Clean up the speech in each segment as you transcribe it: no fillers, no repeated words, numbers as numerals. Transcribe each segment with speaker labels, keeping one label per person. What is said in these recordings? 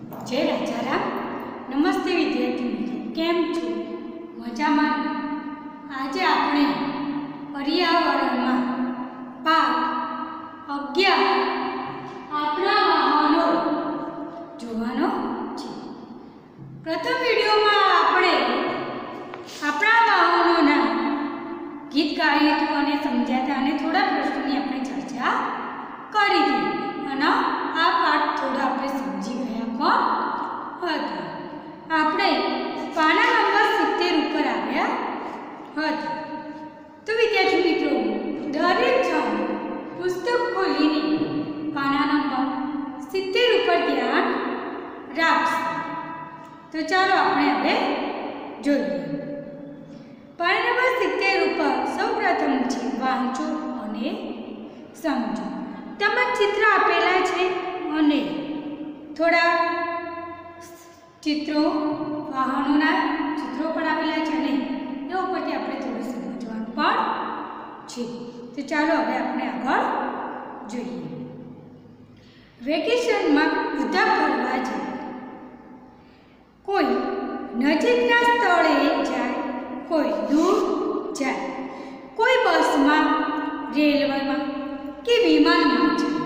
Speaker 1: जय राजाराम। नमस्ते विद्यार्थी मित्रों, केम छो? मजामां? आज आपणे पर्यावरणमां पाठ 11 आपणा वाहनो जोवानो छे। प्रथम विडियोमां आपणे आपणा वाहनोना गीत गायुं हतुं अने समज्या हता अने थोड़ा प्रश्नोनी आपणे चर्चा करी हती अने आ पाठ थोड़ा आपणे समजी गया पण हता। आपणे पाना नंबर 70 ઉપર આવ્યા હતા। तो विद्यार्थी मित्रों, दरेक जण पुस्तक खोलीने पाना नंबर 70 ઉપર ध्यान राखशे। तो चलो આપણે હવે જોઈએ। पाना नंबर 70 ઉપર સૌપ્રથમ છે વાંચો અને સમજો। તમામ ચિત્ર આપેલા છે અને થોડા चित्रों वाहनों चित्रों पण आपेला छे ने ए उपरथी आपणे थोडुं समजवानुं पण छे। तो चालो हवे आपणे आगळ जोईए। वेकेशन में बधा फरवा जाय, कोई नजीकना स्थळे जाय, कोई दूर जाय, कोई बस में, रेलवे में के विमान में जाय।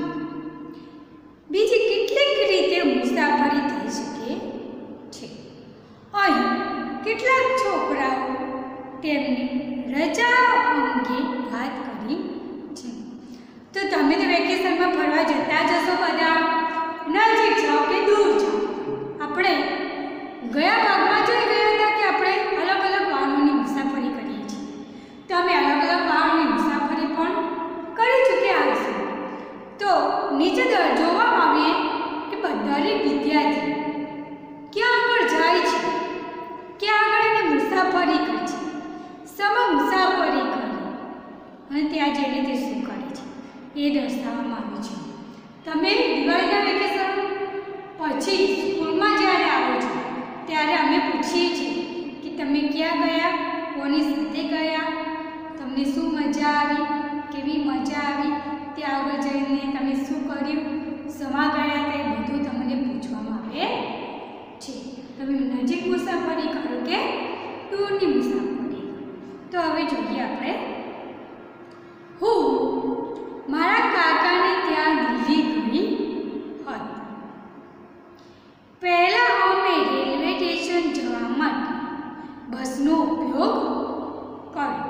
Speaker 1: बीजी કેટલીક રીતે મુસાફરી થઈ શકે છે। અહીં કેટલાક છોકરાઓ તેમની રજાઓ અંગે વાત કરી છે। તો તમે તો વેકેશનમાં ફરવા જતા જ હશો બધા, નજીક જાઓ કે દૂર જાઓ। આપણે ગયા ભાગમાં જોઈ ગયા હતા કે આપણે અલગ અલગ વાહનોની મુસાફરી કરીએ છીએ। તો અમે અલગ અલગ વાહનોની મુસાફરી પણ કરી ચૂક્યા હશું। तो नीचे જોવામાં આવીએ કે દરેક વિદ્યાર્થી ક્યાં આગળ જાય છે, ક્યાં આગળ એને મુસાફરી કરે છે, સમા મુસાફરી કરે અને ત્યાં જઈને તે શું કરે છે એ દર્શાવવામાં આવ્યું છે। તમે દિવાળીના વેકેશન પછી સ્કૂલમાં જ્યારે આવો છો ત્યારે અમે પૂછીએ છીએ કે તમે ક્યાં ગયા, કોની સાથે ગયા, તમને શું મજા આવી, કેવી મજા આવી, ત્યાં આગળ જઈને તમે શું કર્યું, સમા ગયા તે બધું તમને પૂછવામાં આવે છે। તમે નજીક મુસાફરી કરો કે દૂરની મુસાફરી। તો હવે જોઈએ આપણે। હું મારા કાકાને ત્યાં દિલ્હી ગઈ હતી। પહેલા અમે રેલવે સ્ટેશન જવા માટે બસનો ઉપયોગ કર્યો।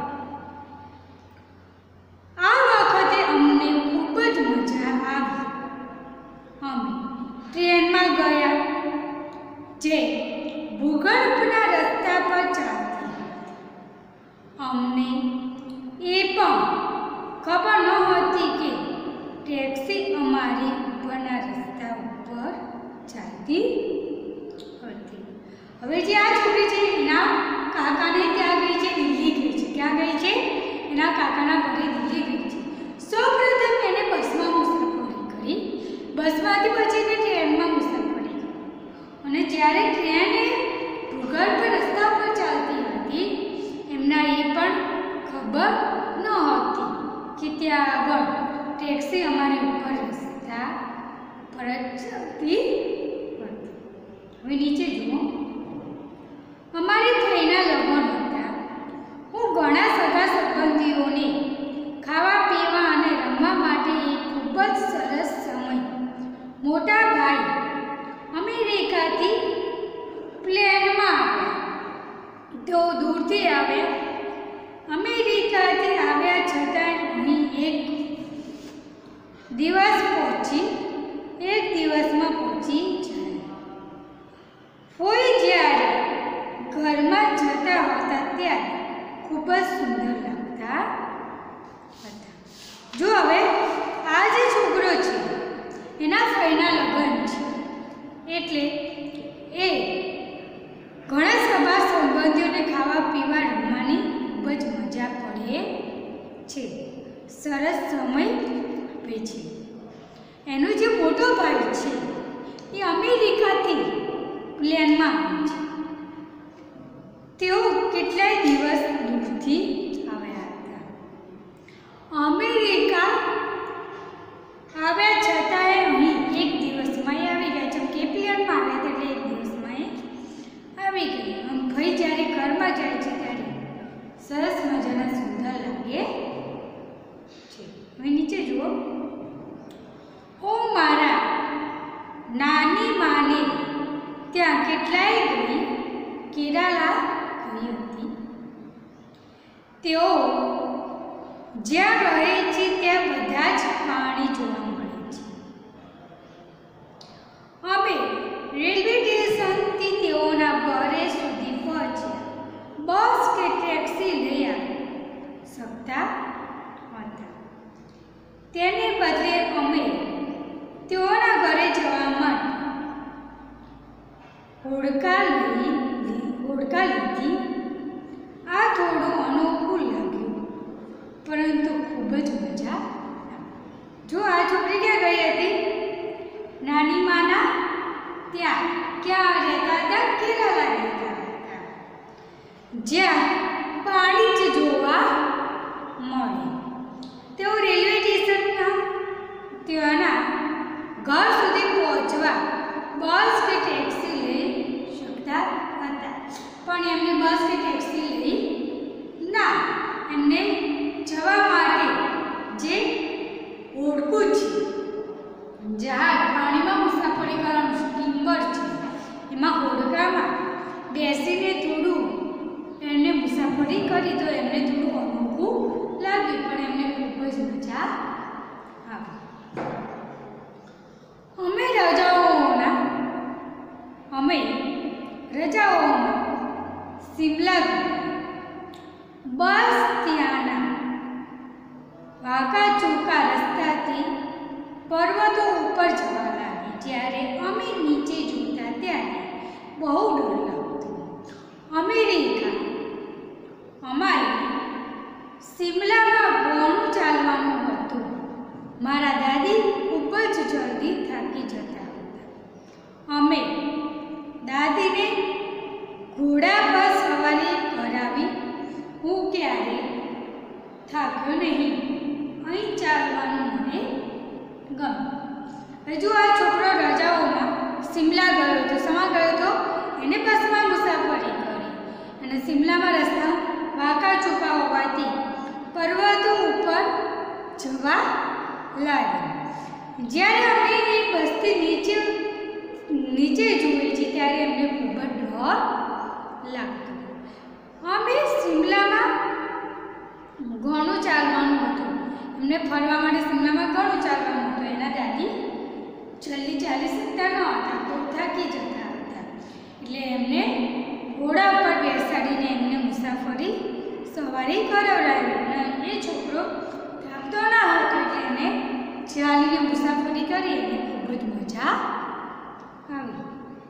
Speaker 1: આ વખતે અમને ખૂબ જ મજા આવી। અમે ટ્રેનમાં ગયા જે ભૂગર્ભના રસ્તા પર ચાલતી હતી। અમને એ પણ ખબર નહોતી કે ટેક્સી અમારી ઉપરના રસ્તા ઉપર ચાલતી હતી। હવે જે આ છોકરી છે એના કાકાને ત્યાં ગઈ છે, દિલ્હી ગઈ છે। ક્યાં ગઈ છે? એના કાકાના ઘરે દિલ્હી ગઈ છે। સૌપ્રથમ એને બસમાં મુસાફરી કરી, બસમાંથી પછી એને ટ્રેનમાં મુસાફરી કરી અને જ્યારે ટ્રેન એ ભૂગર્ભ રસ્તા પર ચાલતી હતી એમના એ પણ ખબર નહોતી કે ત્યાં આગળ ટેક્સી અમારી ઉપર રસ્તા પર જ ચાલતી હતી। હવે નીચે જુઓ। અમારી ફઈના લગ્ન હતા। હું ઘણા સગા સંબંધીઓને ખાવા પીવા અને રમવા માટે એક ખૂબ જ સરસ સમય। મોટા ભાઈ અમેરિકાથી પ્લેનમાં આવ્યા, તેઓ દૂરથી આવ્યા। અમેરિકાથી આવ્યા છતાં અહીં એક દિવસમાં પહોંચી જાય। ફોઈ જ્યારે ઘરમાં જતા હતા ત્યારે ખૂબ જ સુંદર લાગતા હતા। જો હવે આ જે છોકરો છે એના ફઈના લગ્ન છે એટલે એ ઘણા સગા સંબંધીઓને ખાવા પીવા રમવાની ખૂબ જ મજા પડે છે, સરસ સમય આપે છે। એનો જે મોટો ભાઈ છે એ અમેરિકાથી પ્લેનમાં આવે છે। તેઓ કેટલાય દિવસ દૂરથી આવ્યા હતા। અમેરિકા આવ્યા છતાંય અહીં એક દિવસમાં આવી ગયા। જેમ કે પ્લેનમાં આવ્યા ત્યાં કેટલાય ગઈ કેરાલા ગઈ હતી. તેઓ જ્યાં રહે છે ત્યાં બધા જ પાણી જોવા મળે છે. અમે રેલવે સ્ટેશનથી તેઓના ઘરે સુધી પહોંચ્યા. બસ કે ટેક્સી લઈ આવી શકતા હતા. તેને બદલે અમે તેઓના ઘરે જવા માટે હોડકા લીધી. આ થોડું અનુકૂળ લાગ્યું, પરંતુ ખૂબ જ મજા આવી. જો આ છોકરી ક્યાં ગઈ હતી? નાની માના ત્યાં. ક્યાં રહેતા હતા? કેરાલા રહેતા હતા, જ્યાં પાણી જ જોવા મળે. તેઓ રેલવે સ્ટેશનના ત્યાંના ઘર સુધી પહોંચવા બસ કે ટેક્સી લઈ શકતા હતા, પણ એમને બસ કે ટેક્સી લઈ ના. એમને જવા માટે જે હોડકું છે, જહાજ, પાણીમાં મુસાફરી કરવાનું સ્ટીમર છે, એમાં હોડકામાં બેસીને થોડું એમને મુસાફરી કરી તો એમને થોડું અનુકૂળ લાગ્યું, પણ એમને ખૂબ જ મજા આવી. અમે રજાઓમાં શિમલા ગયા. બસ ત્યાંના વાંકા ચૂકા રસ્તાથી પર્વતો ઉપર જવા લાગી. જ્યારે અમે નીચે જોતા ત્યારે બહુ ડર લાગતો. અમારે શિમલામાં ઘણું ચાલવાનું હતું. મારા દાદી ખૂબ જ જલ્દી થાકી જતા હતા. અમે દાદીને ઘોડા પર સવારી કરાવી. હું ક્યારે થાક્યો નહીં. અહીં ચાલવાનું મને ગમે. હજુ આ છોકરો રજાઓમાં શિમલા ગયો હતો. શેમાં ગયો હતો? એને બસમાં મુસાફરી કરી. અને શિમલામાં રસ્તા વાંકા ચૂકા હોવાથી પર્વતો ઉપર જવા લાગ્યા. જ્યારે અમે એ બસથી નીચે જોઈએ છીએ ત્યારે અમને ખૂબ જ ડર લાગતો. અમે શિમલામાં ઘણું ચાલવાનું હતું. એમને ફરવા માટે શિમલામાં ઘણું ચાલવાનું હતું. એના દાદી જલ્દી ચાલી શકતા ન હતા, ખૂબ થાકી જતા હતા. એટલે એમને ઘોડા ઉપર બેસાડીને એમને મુસાફરી સવારી કરાવડાવી. અને એ છોકરો થાકતો ના હતો એટલે એને ચાલીને મુસાફરી કરી અને ખૂબ જ મજા આવી.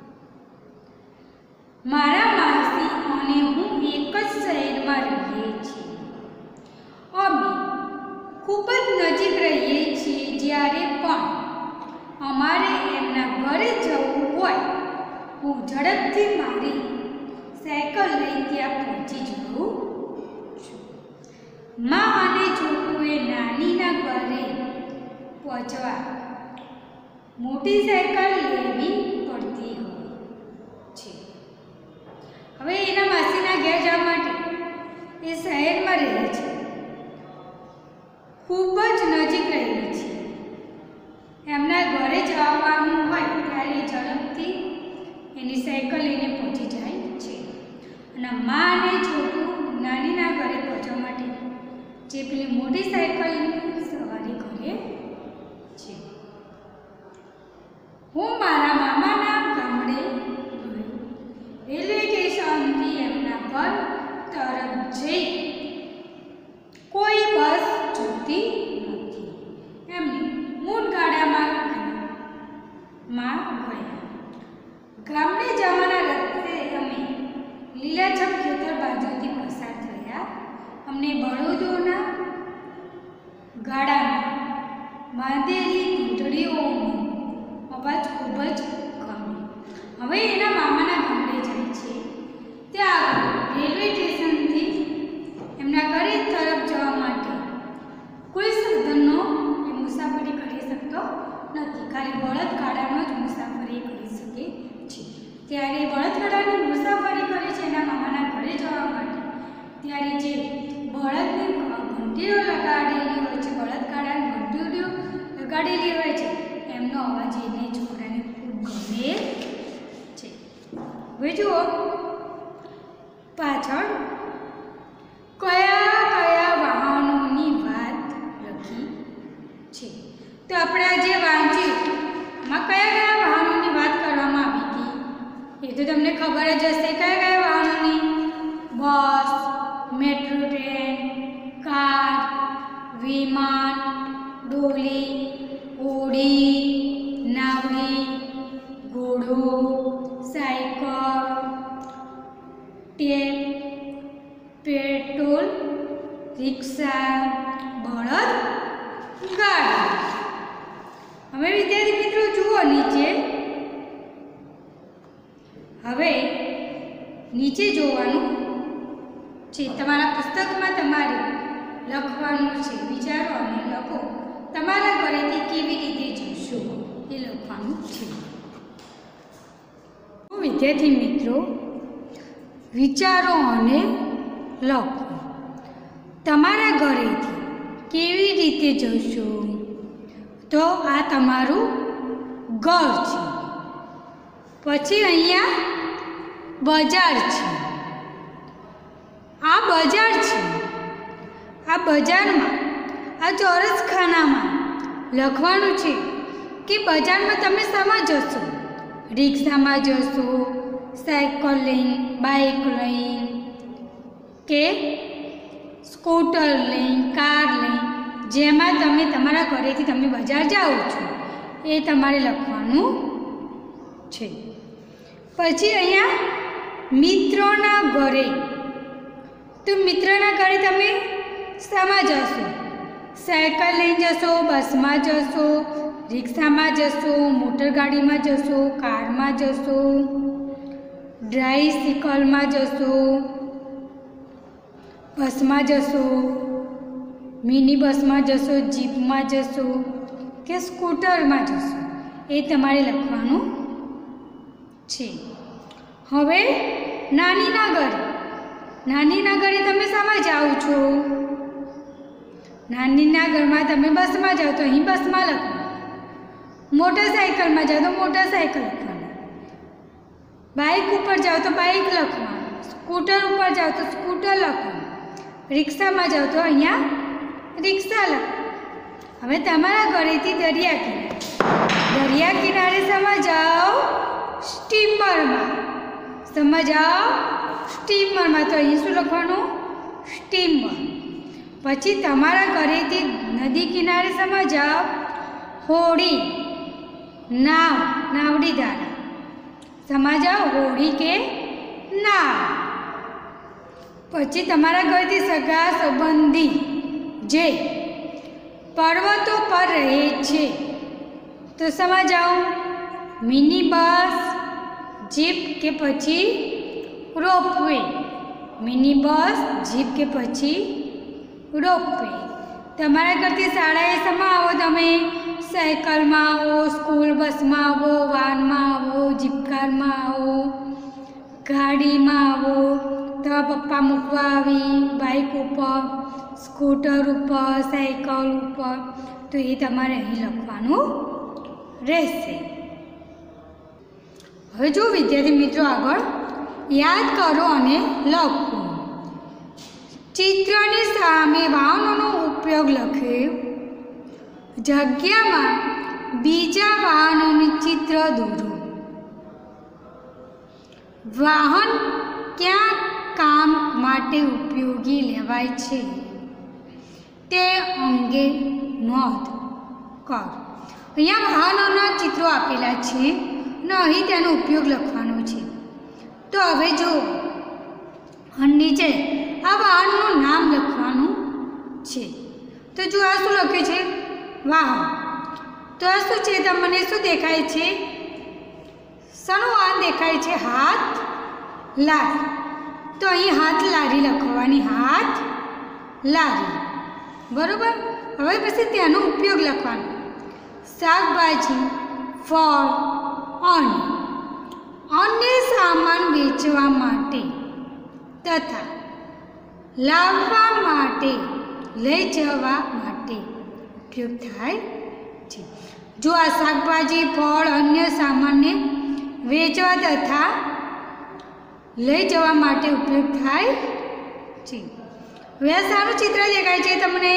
Speaker 1: મારા માસી અને હું એક જ શહેરમાં રહીએ છીએ. અમે ખૂબ જ નજીક રહીએ છીએ. જ્યારે પણ અમારે એમના ઘરે જવું હોય, હું ઝડપથી મારી સાયકલ લઈ ત્યાં પહોંચી જઉં છું. મા અને છોકરુએ નાનીના ઘરે પહોંચવા મોટી સાયકલ લેવી પડતી હોય છે. હવે એના માસીના ઘેર જવા માટે એ શહેરમાં રહે છે. ખૂબ જ નજીક રહે છે. એમના ઘરે જવાનું હોય ત્યારે ઝડપથી એની સાયકલ લઈને પહોંચી જાય છે. અને મા અને છોકરું નાનીના ઘરે પહોંચવા માટે જે પેલી મોટી સાયકલની સવારી કરે છે. હું મારા મામાના ગામડે ગઈ. રેલવે સ્ટેશનથી એમના ઘર તરફ જઈ કોઈ બસ જોતી નથી. એમની મૂળગાડામાં ગયા. ગામડે જવાના રસ્તે અમે લીલાછમ ખેતર બાજુથી પસાર થયા. અમને બળદોના ગાડામાં બાંધેલી ઘૂંટડીઓનો અવાજ ખૂબ જ ગમ્યો. હવે એના મામાના ગામડે જાય છે. ત્યાં રેલવે સ્ટેશનથી એમના ઘરે તરફ જવા માટે કોઈ સાધનનો એ મુસાફરી કરી શકતો નથી. ખાલી બળદગાડાનો જ મુસાફરી કરી શકે છે. ત્યારે બળદગાડાની મુસાફરી કરે છે એના મામાના ઘરે જવા માટે. ત્યારે જે બળદને ઘંટીઓ લગાડેલી હોય છે, બળદગાડાની ઘંટીઓ લગાડેલી હોય છે, એમનો અવાજ એને છોકરાને ખૂબ ગમે છે. હવે જુઓ પાછળ કયા કયા વાહનોની વાત લખી છે. તો આપણે જે વાંચ્યું એમાં કયા કયા વાહનોની વાત કરવામાં આવી હતી એ તો તમને ખબર જ હશે. કયા કયા વાહનોની? બસ, મેટ્રો ટ્રેન, કાર, વિમાન, ડોલી, હોડી, નાવડી, ઘોડો, સાયકલ, ટેપ, પેટ્રોલ, રિક્ષા, બળદ, ગાડી. હવે વિદ્યાર્થી મિત્રો જુઓ નીચે. હવે નીચે જોવાનું છે. તમારા પુસ્તકમાં તમારે લખવાનું છે. વિચારો અને લખો. તમારા ઘરેથી કેવી રીતે જશો એ લખવાનું છે. વિદ્યાર્થી મિત્રો વિચારો અને લખો. તમારા ઘરેથી કેવી રીતે જશો? તો આ તમારું ઘર છે. પછી અહીંયા બજાર છે. આ બજાર છે. આ બજારમાં આ ચોરસ ખાનામાં લખવાનું છે કે બજારમાં તમે શામાં જશો? રિક્ષામાં જશો, સાયકલ લઈને, બાઇક લઈને કે સ્કૂટર લઈને, કાર લઈને, જેમાં તમે તમારા ઘરેથી તમે બજાર જાઓ છો એ તમારે લખવાનું છે. પછી અહીંયા મિત્રોના ઘરે. તો મિત્રના ઘરે તમે શામાં જશો? સાયકલ લઈને જશો, બસમાં જશો, રિક્ષામાં જશો, મોટરગાડીમાં જશો, કારમાં જશો, ટ્રાયસિકલમાં જશો, બસમાં જશો, મિની બસમાં જશો, જીપમાં જશો કે સ્કૂટરમાં જશો એ તમારે લખવાનું છે. હવે નાનીના ઘરે. નાનીના ઘરે તમે શામાં જાઓ છો? નાનીના ઘરમાં તમે બસમાં જાઓ તો અહીં બસમાં લખવાનું. મોટરસાઇકલમાં જાઓ તો મોટરસાઇકલ લખવાનું. બાઇક ઉપર જાઓ તો બાઇક લખવાનું. સ્કૂટર ઉપર જાઓ તો સ્કૂટર લખવાનું. રિક્ષામાં જાઓ તો અહીંયા રિક્ષા લખવાનું. હવે તમારા ઘરેથી દરિયા કિનારે. દરિયા કિનારે શામાં જાઓ? સ્ટીમરમાં. શામાં જાઓ? સ્ટીમરમાં. તો અહીં શું લખવાનું? સ્ટીમર. પછી તમારા ઘરેથી નદી કિનારે શામાં જાઓ? હોડી, નાવ, નાવડી દ્વારા. શામાં જાઓ? હોડી કે નાવ. પછી તમારા ઘરેથી સગા સંબંધી જે પર્વતો પર રહે છે તો શામાં જાઓ? મિની બસ, જીપ કે પછી રોપવે. મિની બસ, જીપ કે પછી રોપવે. તમારા ઘરથી શાળાએ શામાં આવો તમે? સાયકલમાં આવો, સ્કૂલ બસમાં આવો, વાનમાં આવો, જીપ કારમાં આવો, ગાડીમાં આવો. તમારા પપ્પા મૂકવા આવી, બાઇક ઉપર, સ્કૂટર ઉપર, સાયકલ ઉપર. તો એ તમારે અહીં લખવાનું રહેશે. હવે જો વિદ્યાર્થી મિત્રો આગળ યાદ કરો અને લખો. ચિત્રની સામે વાહનોનો ઉપયોગ લખે. જગ્યામાં બીજા વાહનોનું ચિત્ર દોરો. વાહન ક્યાં કામ માટે ઉપયોગી લેવાય છે તે અંગે નોંધ કરો. અહીંયા વાહનોના ચિત્રો આપેલા છે અને અહીં તેનો ઉપયોગ લખવાનો છે. તો હવે જો નીચે આ વાહનનું નામ લખવાનું છે. તો જો આ શું લખ્યું છે? વાહન. તો આ શું છે? તમને શું દેખાય છે? શાનું વાહન દેખાય છે? હાથ લારી. તો અહીં હાથ લારી લખવાની. હાથ લારી. બરોબર. હવે પછી તેનો ઉપયોગ લખવાનો. શાકભાજી, ફળ અને અન્ય સામાન વેચવા માટે તથા લાવવા માટે, લઈ જવા માટે ઉપયોગ થાય છે. જો આ શાકભાજી, ફળ, અન્ય સામાનને વેચવા તથા લઈ જવા માટે ઉપયોગ થાય છે। હવે આ શાનું ચિત્ર દેખાય છે તમને?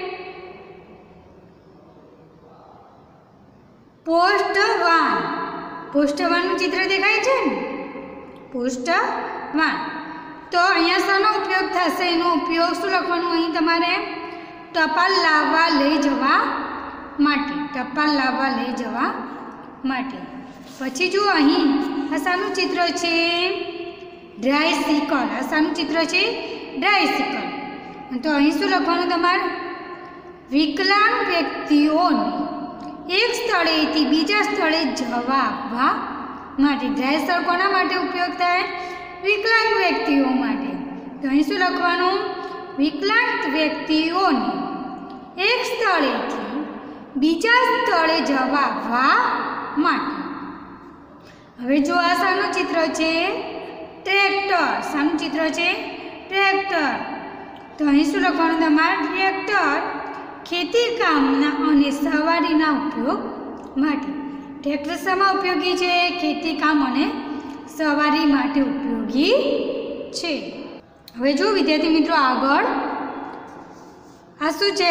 Speaker 1: પોસ્ટવાન। પોસ્ટવાનનું ચિત્ર દેખાય છે ને? પોસ્ટવાન। તો અહીંયા શાનો ઉપયોગ થશે? એનો ઉપયોગ શું લખવાનું અહીં તમારે? ટપાલ લાવવા લઈ જવા માટે। ટપાલ લાવવા લઈ જવા માટે। પછી જુઓ અહીં આ શાનું ચિત્ર છે? ટ્રાયસિકલ। આ શાનું ચિત્ર છે? ટ્રાયસિકલ। તો અહીં શું લખવાનું તમારે? વિકલાંગ વ્યક્તિઓને એક સ્થળેથી બીજા સ્થળે જવા આવવા માટે। ટ્રાયસિકલ કોના માટે ઉપયોગ થાય? વિકલાંગ વ્યક્તિઓ માટે। તો અહીં શું લખવાનું? વિકલાંગ વ્યક્તિઓને એક સ્થળેથી બીજા સ્થળે જવા આવવા માટે। હવે જો આ શાનું ચિત્ર છે? ટ્રેક્ટર। શાનું ચિત્ર છે? ટ્રેક્ટર। તો અહીં શું લખવાનું તમારે? ટ્રેક્ટર ખેતી કામના અને સવારીના ઉપયોગ માટે। ટ્રેક્ટર શામાં ઉપયોગી છે? ખેતી કામ અને સવારી માટે ઉપયોગી છે। હવે જો વિદ્યાર્થી મિત્રો આગળ આ શું છે?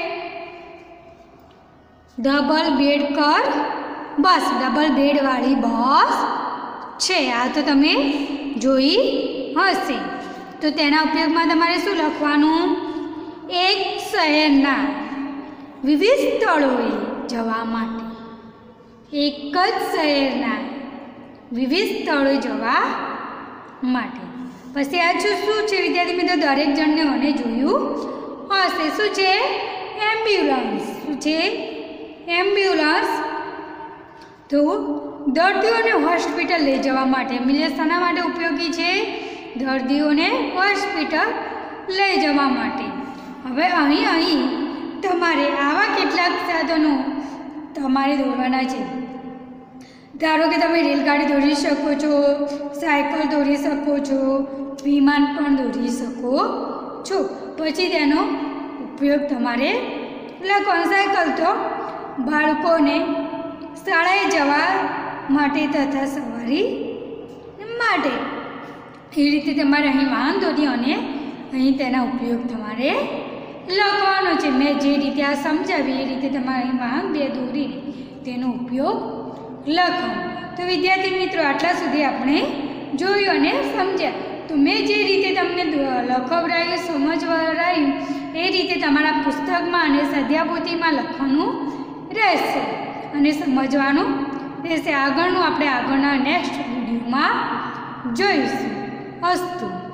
Speaker 1: ડબલ બેડ કર બસ। ડબલ બેડવાળી બસ છે। આ તો તમે જોઈ હશે। તો તેના ઉપયોગમાં તમારે શું લખવાનું? એક શહેરના વિવિધ સ્થળોએ જવા માટે। એક જ શહેરના વિવિધ સ્થળોએ જવા માટે। પછી આ શું છે વિદ્યાર્થી મિત્રો? દરેક જણને મને જોયું હશે। શું છે? એમ્બ્યુલન્સ। શું છે? એમ્બ્યુલન્સ। તો દર્દીઓને હોસ્પિટલ લઈ જવા માટે। એમ્બ્યુલન્સ શાના માટે ઉપયોગી છે? દર્દીઓને હોસ્પિટલ લઈ જવા માટે। હવે અહીં તમારે આવા કેટલાક સાધનો તમારે દોરવાના છે। ધારો કે તમે રેલગાડી દોરી શકો છો, સાયકલ દોરી શકો છો, વિમાન પણ દોરી શકો છો। પછી તેનો ઉપયોગ તમારે લખવાનો। સાયકલ તો બાળકોને શાળાએ જવા માટે તથા સવારી માટે। એ રીતે તમારે અહીં વાહન દોરી અને અહીં તેના ઉપયોગ તમારે લખવાનો છે। મેં જે રીતે આ સમજાવી એ રીતે તમારે અહીં વાહન બે દોરીને તેનો ઉપયોગ લખવાનો। તો વિદ્યાર્થી મિત્રો આટલા સુધી આપણે જોયું અને સમજ્યા। તો મેં જે રીતે તમને લખવડાવ્યું, સમજવડાવ્યું એ રીતે તમારા પુસ્તકમાં અને સ્વાધ્યાયપોથીમાં લખવાનું રહેશે અને સમજવાનું રહેશે। આગળનું આપણે આગળના નેક્સ્ટ વિડીયોમાં જોઈશું। અસ્તુ।